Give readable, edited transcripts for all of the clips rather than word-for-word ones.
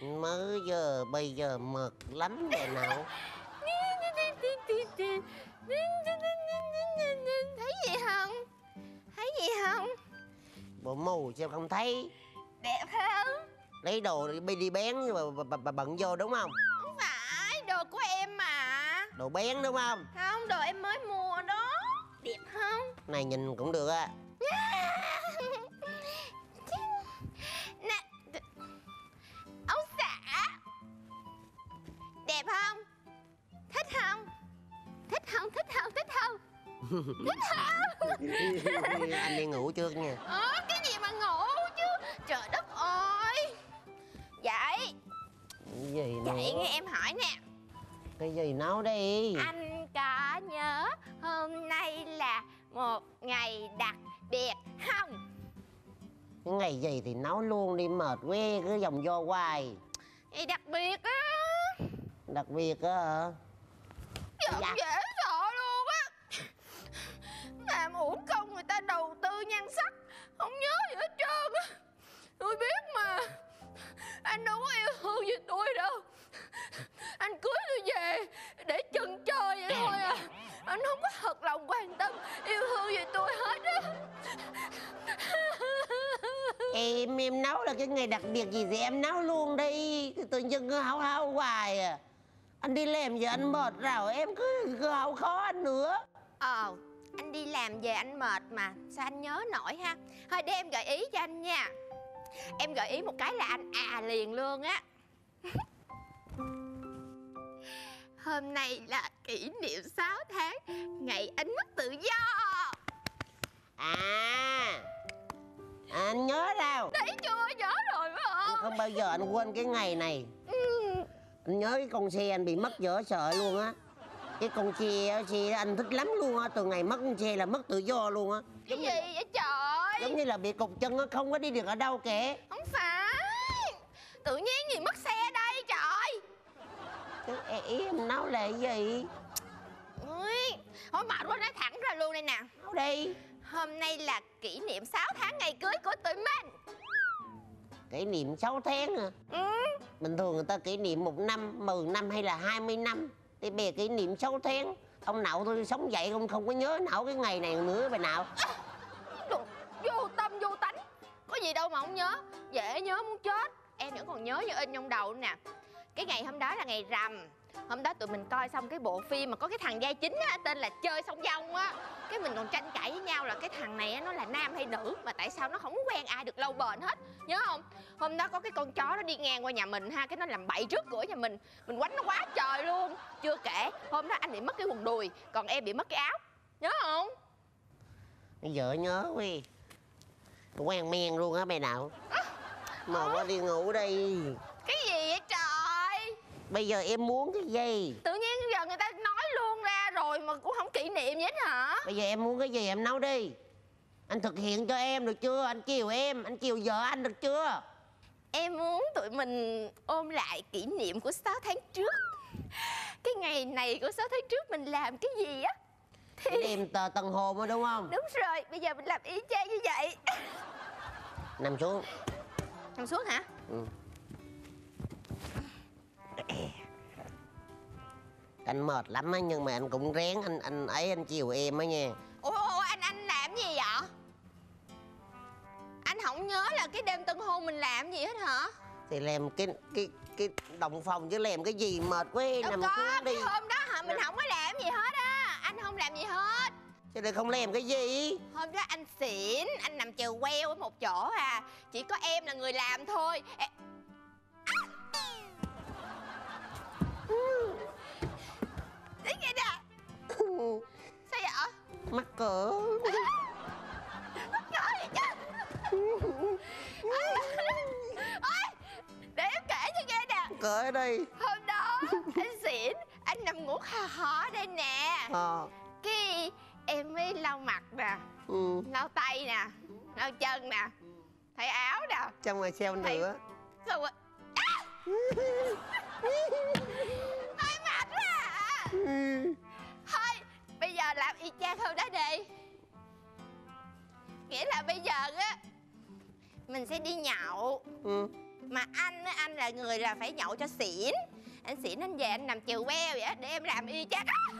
Mới giờ bây giờ mệt lắm rồi nào. Thấy gì không? Thấy gì không? Bộ mù sao không thấy? Đẹp không? Lấy đồ đi bén bà bận vô đúng không? Không phải, đồ của em mà. Đồ bén đúng không? Không, đồ em mới mua đó. Đẹp không? Này nhìn cũng được á. Nè, ông xã. Đẹp không? Thích không? Thích không? Thích không? Thích không? Thích không? Anh đi ngủ trước nha. Cái gì mà ngủ chứ. Trời đất ơi. Dậy. Cái gì nữa? Dậy nghe em hỏi nè. Cái gì nói đi. Anh có nhớ hôm nay là một ngày đặc biệt không? Cái ngày gì thì nói luôn đi, mệt quá cứ vòng vo hoài. Ngày đặc biệt á. Đặc biệt á hả? Giận dễ sợ luôn á. Làm uổng công người ta đầu tư nhan sắc, không nhớ gì hết trơn á. Tôi biết mà. Anh đâu có yêu thương gì tôi đâu. Anh cưới tôi về để chân chơi vậy thôi à. Anh không có thật lòng quan tâm yêu thương gì tôi hết á. Em nấu là cái ngày đặc biệt gì thì em nấu luôn đi. Tự nhiên cứ háo háo hoài à. Anh đi làm giờ anh mệt rồi em cứ háo khó anh nữa. Anh đi làm về anh mệt mà sao anh nhớ nổi ha. Thôi để em gợi ý cho anh nha. Em gợi ý một cái là anh liền luôn á. Hôm nay là kỷ niệm 6 tháng ngày anh mất tự do. Anh nhớ đâu. Thấy chưa, nhớ rồi phải không? Không bao giờ anh quên cái ngày này. Anh nhớ cái con xe anh bị mất dở sợ luôn á. Cái con xe anh thích lắm luôn á. Từ ngày mất con xe là mất tự do luôn á. Cái gì vậy trời? Giống như là bị cụt chân á, không có đi được ở đâu kìa. Không phải. Tự nhiên gì mất xe đây trời. Ý em nói là cái gì? Thôi mệt quá, nói thẳng ra luôn đây nè. Nói đi. Hôm nay là kỷ niệm 6 tháng ngày cưới của tụi mình. Kỷ niệm 6 tháng à? Bình thường người ta kỷ niệm 1 năm, 10 năm hay là 20 năm. Thì bè kỷ niệm 6 tháng. Ông Nậu tôi sống dậy không có nhớ nổi cái ngày này nữa bà Nậu. Vô tâm vô tánh. Có gì đâu mà không nhớ. Dễ nhớ muốn chết. Em vẫn còn nhớ như in trong đầu nè. Cái ngày hôm đó là ngày rằm. Hôm đó tụi mình coi xong cái bộ phim mà có cái thằng vai chính á, tên là Chơi Song Dong á. Cái mình còn tranh cãi với nhau là cái thằng này á, nó là nam hay nữ, mà tại sao nó không quen ai được lâu bền hết. Nhớ không? Hôm đó có cái con chó nó đi ngang qua nhà mình ha. Cái nó làm bậy trước cửa nhà mình quánh nó quá trời luôn. Chưa kể hôm đó anh bị mất cái quần đùi, còn em bị mất cái áo. Nhớ không? Bây giờ nhớ quy. Quen men luôn á mày Nậu. Mà qua đi ngủ đi. Cái gì vậy trời? Bây giờ em muốn cái gì? Tự nhiên giờ người ta nói luôn ra rồi mà cũng không kỷ niệm gì hết hả? Bây giờ em muốn cái gì em nói đi. Anh thực hiện cho em được chưa? Anh chiều em, anh chiều vợ anh được chưa? Em muốn tụi mình ôm lại kỷ niệm của 6 tháng trước. Cái ngày này của 6 tháng trước mình làm cái gì á? Thì đêm tân hôn đó đúng không? Đúng rồi, bây giờ mình làm y chang như vậy. Nằm xuống. Nằm xuống hả? Anh mệt lắm á, nhưng mà anh cũng ráng anh chiều em á nha. Ủa anh làm gì vậy? Anh không nhớ là cái đêm tân hôn mình làm gì hết hả? Thì làm cái đồng phòng chứ làm cái gì mệt quá. Đâu Nằm có, xuống đi. cái hôm đó hả mình không có làm gì hết á. Anh không làm gì hết. Chứ đây không làm cái gì. Hôm đó anh xỉn, anh nằm chèo queo ở một chỗ à. Chỉ có em là người làm thôi. Đấy nghe nè. Sao vậy? Mắc cỡ. Mắc cỡ gì chứ? Ôi, để em kể cho nghe nè. Cỡ ở đây. Hôm đó anh xỉn, anh nằm ngủ khò khò ở đây nè. Cái em mới lau mặt nè, lau tay nè, lau chân nè, thay áo nè. Trong ngoài xeo nữa. Xong rồi hơi mệt quá à. Thôi bây giờ làm y chang hôm đó đi. Nghĩa là bây giờ á mình sẽ đi nhậu. Mà anh là người là phải nhậu cho xỉn. Anh xỉn anh về anh nằm chèo queo vậy á, để em làm y chang á.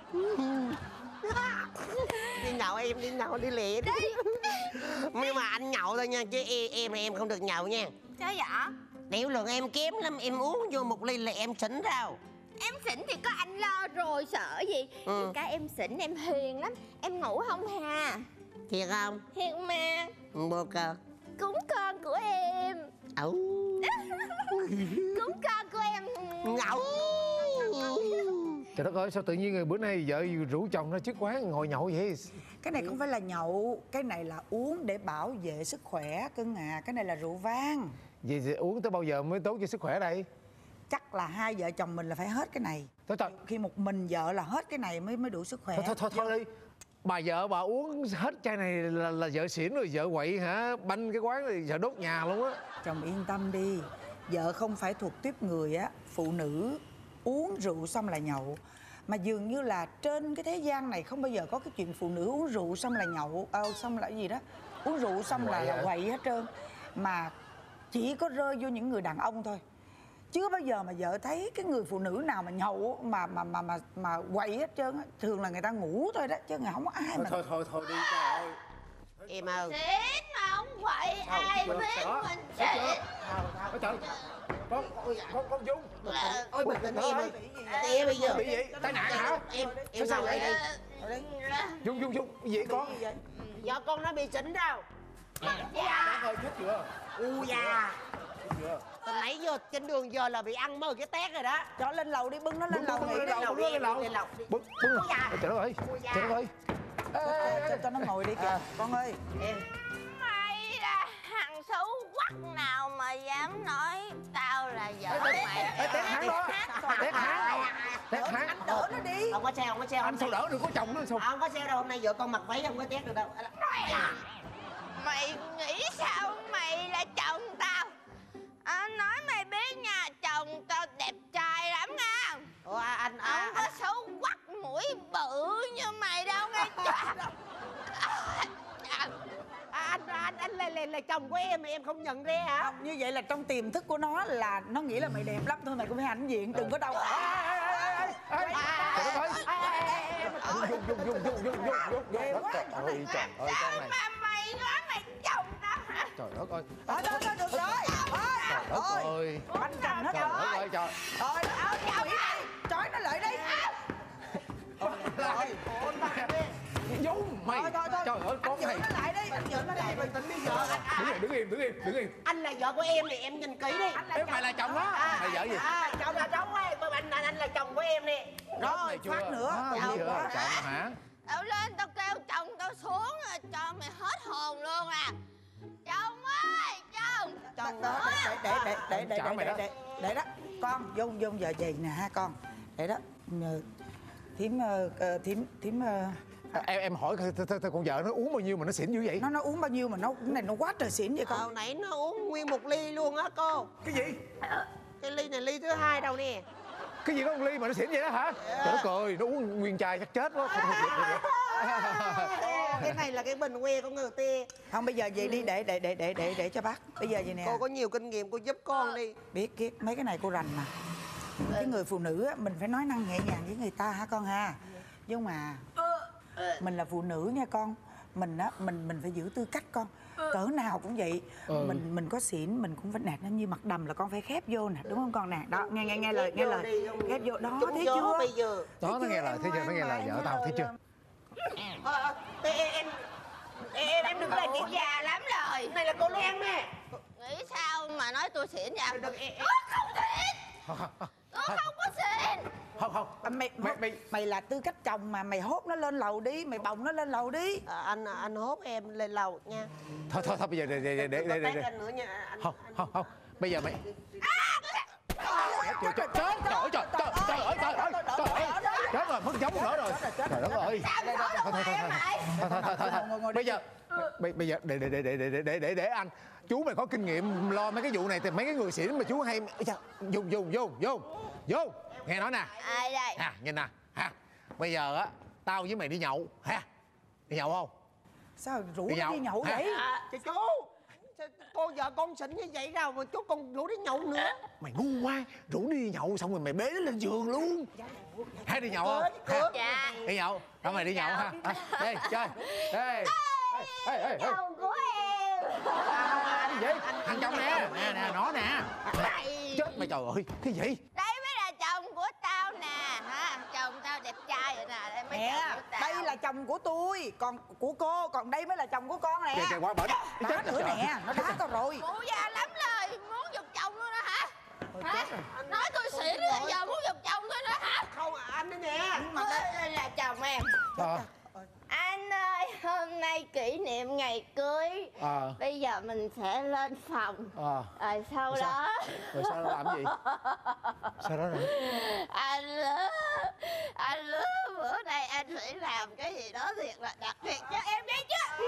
Đi nhậu em, đi nhậu đi lẹ đi. Nhưng mà anh nhậu thôi nha, chứ em không được nhậu nha. Sao vậy? Tiểu lượng em kém lắm, em uống vô một ly là em xỉn đâu. Em xỉn thì có anh lo rồi, sợ gì. Cái em xỉn em hiền lắm. Em ngủ không hà. Thiệt không? Thiệt mà. Bồ cơ. Cúng con của em. Cúng con của em. Ngậu. Trời đất ơi, sao tự nhiên bữa nay vợ rủ chồng ra trước quán ngồi nhậu vậy? Cái này không phải là nhậu, cái này là uống để bảo vệ sức khỏe cưng à. Cái này là rượu vang. Vậy thì uống tới bao giờ mới tốt cho sức khỏe đây? Chắc là hai vợ chồng mình là phải hết cái này. Thôi thôi. Khi một mình vợ là hết cái này mới đủ sức khỏe. Thôi đi. Bà vợ bà uống hết chai này là vợ xỉn rồi, vợ quậy hả? Banh cái quán thì vợ đốt nhà luôn á. Chồng yên tâm đi, vợ không phải thuộc tiếp người á phụ nữ uống rượu xong là nhậu. Mà dường như là trên cái thế gian này không bao giờ có cái chuyện phụ nữ uống rượu xong là nhậu, xong là cái gì đó, uống rượu xong là quậy hết trơn. Mà chỉ có rơi vô những người đàn ông thôi. Chưa bao giờ mà vợ thấy cái người phụ nữ nào mà nhậu mà quậy hết trơn á. Thường là người ta ngủ thôi đó, chứ không có ai mà. Thôi đi, trời ơi. Em ơi. Xỉn mà không quậy ai biết mình xỉn. Trời, con Dung. Ôi bình tĩnh em ơi. Em bây giờ Bị gì? Tai nạn hả? Em sao vậy đây? Dung, gì con? Dạ con nó bị xỉn đâu. Dạ. Ơi, chết chưa? Da. Từ nãy giờ trên đường giờ là bị ăn mơ cái tét rồi đó. Cho lên lầu đi, bưng nó lên lầu. Lên lầu. Bưng. Trời đất ơi. Trời đất ơi. Cho nó ngồi đi kìa. Con ơi. Mày là thằng xấu quắc nào mà dám nói tao là vợ mày. Tét hắn đó. Tét hắn. Đỡ nó đi. Không có sao. Anh sao đỡ được, có chồng nữa sao? Không có sao đâu, hôm nay vợ con mặc váy không có tét được đâu. Mày nghĩ sao mày là chồng tao? Nói mày biết nha, chồng tao đẹp trai lắm nha. Ủa anh Không có xấu quắc mũi bự như mày đâu nghe chưa? anh là chồng của em mà em không nhận ra hả? Không, như vậy là trong tiềm thức của nó là nó nghĩ là mày đẹp lắm thôi, mày cũng phải hãnh diện, đừng có đâu. Dung. Ghê quá. Trời ơi, con này. Mà mày nói mày chồng tao hả? Trời đất ơi. Thôi, được rồi. Trời đất ơi. Banh chành hết Trời đất ơi, trời. Thôi, quỷ này, trói nó lại đi. Dung mày. Trời ơi, con này. Nó lại đi, anh giữ nó lại. Bình tĩnh bây giờ Đứng im. anh là vợ của em thì em nhìn kỹ đi. Em mày là chồng đó. Mày vợ gì? Chồng là chồng ấy, anh là chồng của em đi. Rồi, phát nữa. Chồng hả? Tao lên tao kêu chồng tao xuống cho mày hết hồn luôn à. Chồng ơi, chồng. Chồng đó, để đó. Con, Dung giờ gì nè ha con. Để đó. Thím Em hỏi con vợ nó uống bao nhiêu mà nó xỉn dữ vậy? nó uống bao nhiêu mà cái này nó quá trời xỉn vậy con. Hồi nãy nó uống nguyên một ly luôn á cô. Cái gì? Cái ly này ly thứ hai đâu nè. Cái gì có một ly mà nó xỉn vậy đó hả? Trời đất ơi, nó uống nguyên chai chắc chết quá. Cái này là cái bình que của người ta. Không, bây giờ vậy đi, để cho bác. Bây giờ vậy nè. Cô có nhiều kinh nghiệm, cô giúp con đi. Biết mấy cái này cô rành mà. Cái người phụ nữ á, mình phải nói năng nhẹ nhàng với người ta hả con ha. Nhưng mà mình là phụ nữ nha con. Mình á, mình phải giữ tư cách con. Cỡ nào cũng vậy. Mình có xỉn mình cũng phải nạt nó như mặt đầm là con phải khép vô nè, đúng không con nè? Đó, nghe lời. Khép vô đó, thấy chưa? Bây giờ Đó, nó nghe lời, thấy chưa? Nó nghe lời vợ tao, thấy chưa? em đừng Là chị già lắm rồi. này là cô Loan nè. Nghĩ sao mà nói tôi xỉn vậy? Đừng Không xỉn. Tôi không có xỉn. Không. Mày là tư cách chồng mà, mày hốt nó lên lầu đi, mày bồng nó lên lầu đi. Anh hốt em lên lầu nha. Thôi, bây giờ để. Anh nữa nha. Không. Bây giờ mày. Trời ơi. Chết rồi, mất giống nữa rồi. Trời đất ơi. Thôi. Bây giờ để anh. Chú mày có kinh nghiệm lo mấy cái vụ này thì mấy cái người xỉn mà chú hay. Dung. Nghe nói nè. Ai đây? Nhìn nè. Bây giờ á, tao với mày đi nhậu ha. Đi nhậu không? Sao rủ Đi nó đi nhậu. nhậu vậy? Chú Cô vợ con xỉn như vậy đâu mà chú còn rủ đi nhậu nữa. Mày ngu quá, rủ đi nhậu xong rồi mày bế nó lên giường luôn. Hay đi nhậu không? Dạ. Đi nhậu, đó mày đi nhậu ha. Đi chơi. Đây. Ê. Chồng của em. Cái gì? Thằng chồng nè, nè nó nè. Chết mày, trời ơi, cái gì? Đây mới là chồng của tao nè, hả? Chồng tao đẹp trai rồi nè, đây mới Nè, chồng của tao. đây là chồng của tôi, còn của cô, còn đây mới là chồng của con nè. Kìa quá bển. Đá nữa nè, nó đá tao rồi. Mụ già lắm lời, muốn giục chồng luôn đó hả? Hả? Nói tôi xỉn rồi giờ muốn giục chồng tôi nữa hả? Không, anh đó nè. Đây là chồng em. Anh ơi, hôm nay kỷ niệm ngày cưới. Bây giờ mình sẽ lên phòng. Rồi sau đó. Rồi sao làm gì? Sao đó rồi? Anh Lứa, bữa nay anh phải làm cái gì đó thiệt là đặc biệt cho em đấy chứ.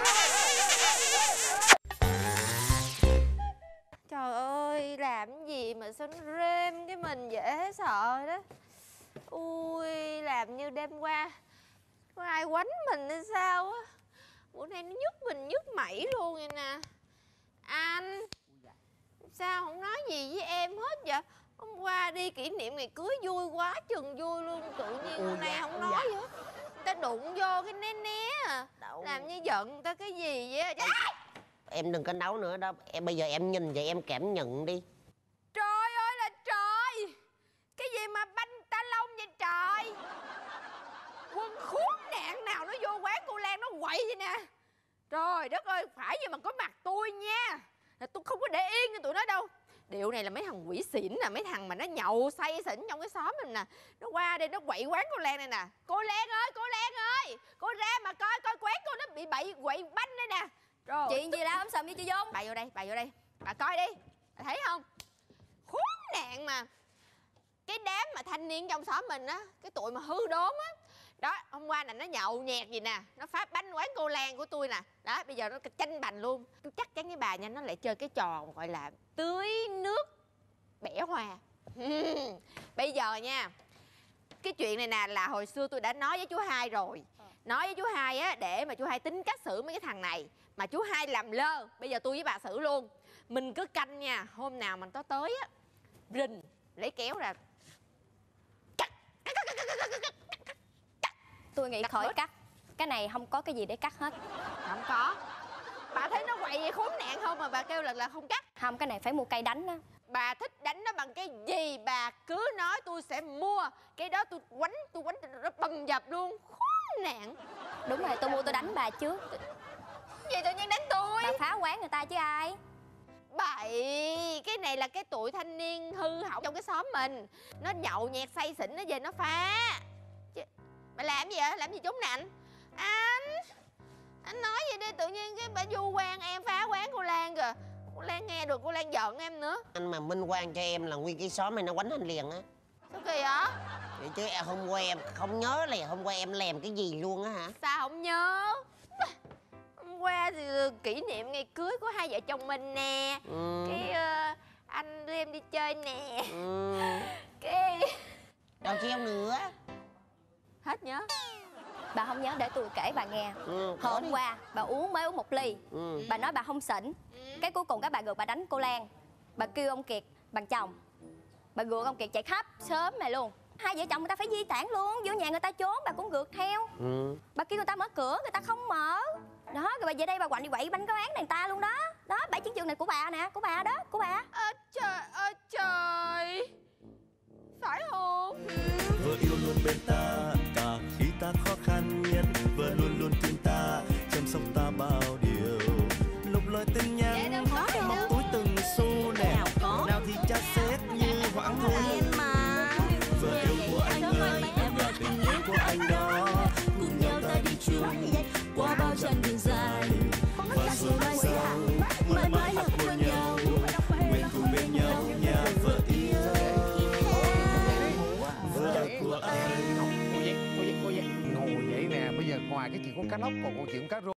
Trời ơi, làm gì mà sao nó rêm cái mình dễ sợ đó. Ui, làm như đêm qua có ai quánh mình hay sao á. Bữa nay nó nhức mình nhức mẩy luôn vậy nè. Anh sao không nói gì với em hết vậy? Hôm qua đi kỷ niệm ngày cưới vui quá chừng vui luôn. Tự nhiên hôm nay không nói gì hết. Người ta đụng vô cái né né à. Làm như giận người ta cái gì vậy? Em đừng có nấu nữa đó. Em bây giờ em nhìn vậy em cảm nhận đi. Trời ơi là trời. Cái gì mà banh ta lông vậy trời? Quân khốn nạn nào nó vô quán cô Lan nó quậy vậy nè. Trời đất ơi, phải gì mà có mặt tôi nha. Là tôi không có để yên như tụi nó đâu. Điệu này là mấy thằng quỷ xỉn nè, mấy thằng mà nó nhậu say xỉn trong cái xóm mình nè. Nó qua đây nó quậy quán cô Lan này nè. Cô Lan ơi, cô Lan ơi, cô ra mà coi coi quán cô nó bị bậy quậy banh đây nè. Rồi Chuyện gì la ấm sầm với chị Dung? bà vô đây, bà vô đây. Bà coi đi, bà thấy không? Khốn nạn mà. Cái đám mà thanh niên trong xóm mình á, cái tụi mà hư đốn á. Đó, hôm qua là nó nhậu nhẹt gì nè. Nó phá banh quán cô Lan của tôi nè. Đó, bây giờ nó tranh bành luôn. Tôi chắc chắn cái bà nha, nó lại chơi cái trò gọi là tưới nước bẻ hoa. Bây giờ nha, cái chuyện này nè là hồi xưa tôi đã nói với chú Hai rồi. Nói với chú Hai á, để mà chú Hai tính cách xử mấy cái thằng này. Mà chú Hai làm lơ, bây giờ tôi với bà xử luôn. Mình cứ canh nha, hôm nào mình có tới á, rình, lấy kéo ra. Tôi nghĩ khỏi cắt. Cái này không có cái gì để cắt hết. Không có. Bà thấy nó quậy khốn nạn không mà bà kêu là không cắt. Không, cái này phải mua cây đánh á. Bà thích đánh nó bằng cái gì bà cứ nói tôi sẽ mua. Cái đó tôi quánh nó bầm dập luôn. Khốn nạn. Đúng rồi, tôi mua tôi đánh bà trước. Gì tự nhiên đánh tôi? Bà phá quán người ta chứ ai. Bậy. Cái này là cái tụi thanh niên hư hỏng trong cái xóm mình. Nó nhậu nhẹt say xỉn nó về nó phá. Bà làm gì vậy? Làm gì trốn nè anh? Anh nói vậy đi, tự nhiên cái bà vu oan em phá quán cô Lan kìa. Cô Lan nghe được cô Lan giận em nữa. Anh mà minh oan cho em là nguyên cái xóm này nó quánh anh liền á. Sao kỳ vậy? Vậy chứ em hôm qua em không nhớ là hôm qua em làm cái gì luôn á hả? Sao không nhớ? Hôm qua thì kỷ niệm ngày cưới của hai vợ chồng mình nè. Cái anh đưa em đi chơi nè. Cái Đâu treo nữa. hết nhớ. Bà không nhớ để tôi kể bà nghe. Hôm qua bà mới uống một ly. Bà nói bà không xỉn. Cái cuối cùng các bà gượt bà đánh cô Lan. Bà kêu ông Kiệt bằng chồng. Bà gượt ông Kiệt chạy khắp sớm này luôn. Hai vợ chồng người ta phải di tản luôn. Vô nhà người ta trốn bà cũng gượt theo. Bà kêu người ta mở cửa người ta không mở. Đó, rồi bà về đây bà quạnh đi quậy banh cái án người ta luôn đó. Đó, bãi chiến trường này của bà nè, của bà đó, của bà. Trời ơi trời. Phải không? Vợ yêu luôn bên ta cả khi ta khó khăn nhất, vợ luôn luôn tin ta chăm sóc ta bao điều, lục lời tin nhắn móc túi từng xu nè, nào thì cha xét như hoãn hôn. Vợ yêu của anh ơi, em là tình yêu của anh đó, cùng nhau ta đi chung qua bao chặng đường dài, và rồi mai sau mãi mãi là của nhau, nguyện cùng bên nhau nhà vợ yêu. Ngồi vậy nè, bây giờ ngoài cái chuyện con cá lóc còn câu chuyện cá rô.